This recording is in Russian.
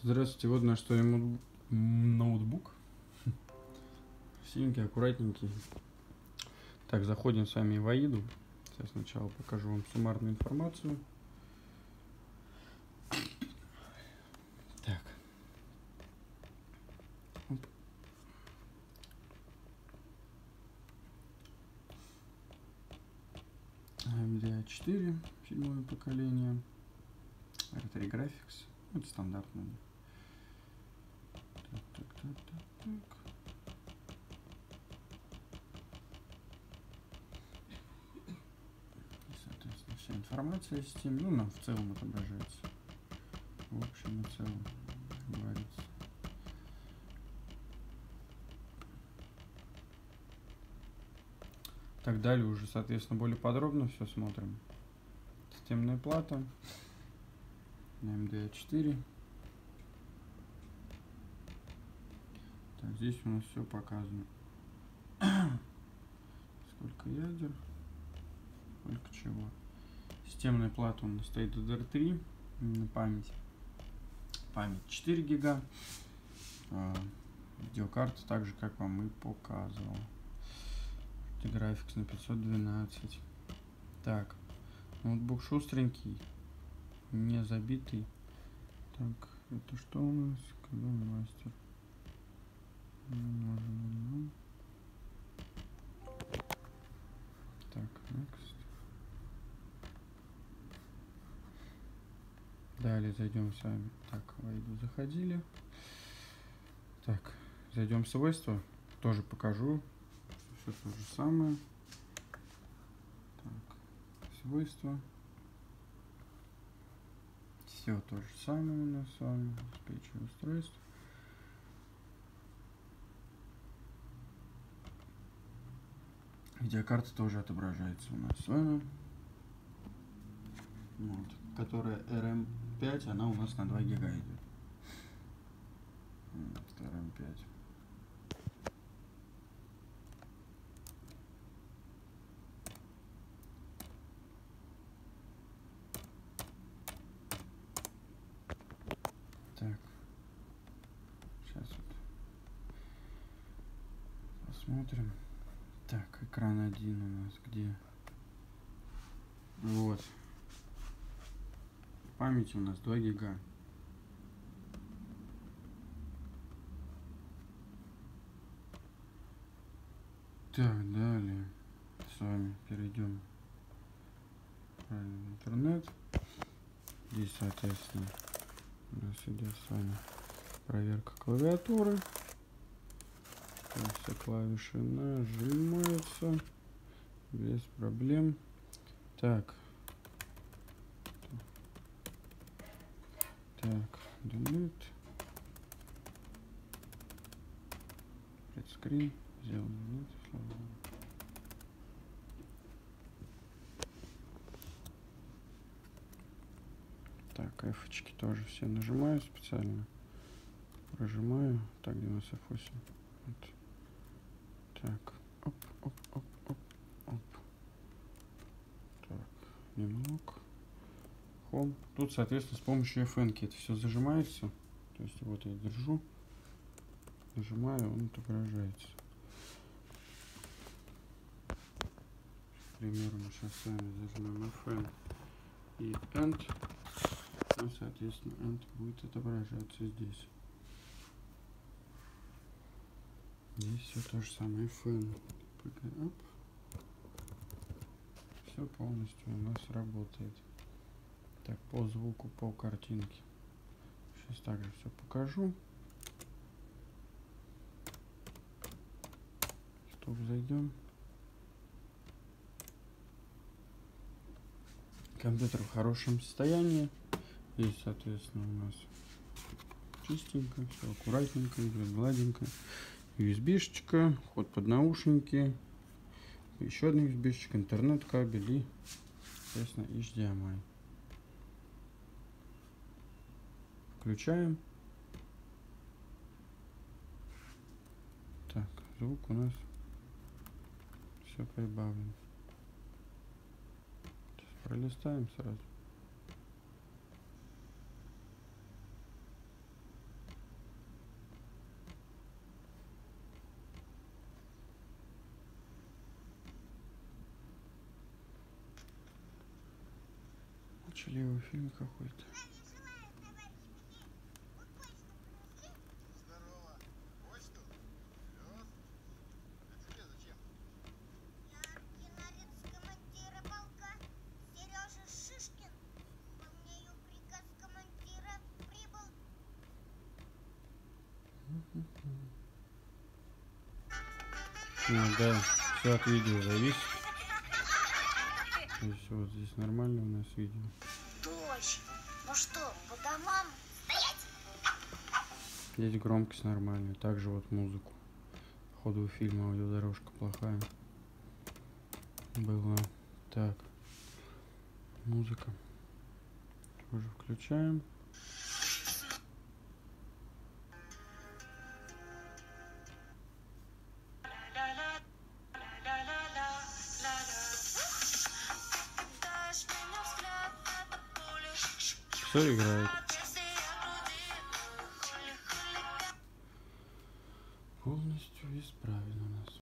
Здравствуйте, вот на что ему ноутбук. Синенький, аккуратненький. Так, заходим с вами в AIDA. Сейчас сначала покажу вам суммарную информацию. Так. Оп. AMD A4, седьмое поколение. R3 Graphics. Это стандартно. Так. Соответственно, вся информация о системе, ну, нам в целом отображается. В общем и целом, как говорится. Так, далее уже, соответственно, более подробно все смотрим. Системная плата. AMD A4. Так, здесь у нас все показано. Сколько ядер, сколько чего. Системная плата у нас стоит DDR3. Память 4 гига. Видеокарта так же, как вам и показывал. Graphics на 512. Так, ноутбук шустренький, не забитый. Так, это что у нас? Когда мастер? Так, next. Далее зайдем с вами. Так, в AIDA заходили. Так, зайдем в свойства. Тоже покажу. Все то же самое. Так, свойства. Все то же самое у нас с вами. Обеспечивание устройств. Видеокарта тоже отображается у нас с вами. Вот, которая RM5, она у нас на 2 гига идет. Это RM5. Так, сейчас вот посмотрим. Так, экран 1 у нас где? Вот. Память у нас 2 гига. Так, далее с вами перейдем в интернет. Здесь, соответственно, у нас идет с вами проверка клавиатуры. Все клавиши нажимаются без проблем. Так, delete, предскрин, сделал delete. Так, F-очки тоже все нажимаю специально. Прожимаю. Так, 98. Вот. Так, оп. Так, немного. Home. Тут, соответственно, с помощью FN-ки это все зажимается. То есть вот я держу, нажимаю, он отображается. К примеру, мы сейчас с вами зажмем FN и End. Ну, соответственно, End будет отображаться здесь. Здесь все то же самое. FN. Все полностью у нас работает. Так, по звуку, по картинке. Сейчас также все покажу. Стоп, зайдем. Компьютер в хорошем состоянии. Здесь, соответственно, у нас чистенько, все аккуратненько, идет гладенько. USB-шечка, вход под наушники, еще одна USB-шечка, интернет-кабель и, соответственно, HDMI. Включаем. Так, звук у нас все прибавлен. Сейчас пролистаем сразу. Молчаливый фильм какой-то. Здорово. Почту? Привез? Это тебе зачем? Я кинорец командира полка Сережа Шишкин. Выполняю приказ командира. Прибыл. Ну да, все от видео зависит. То есть вот здесь нормально у нас видео. Дождь. Ну что, по домам? Стоять! Здесь громкость нормальная. Также вот музыку. По ходу фильма аудиодорожка плохая была. Так. Музыка. Тоже включаем. Все играет. Полностью исправлено у нас.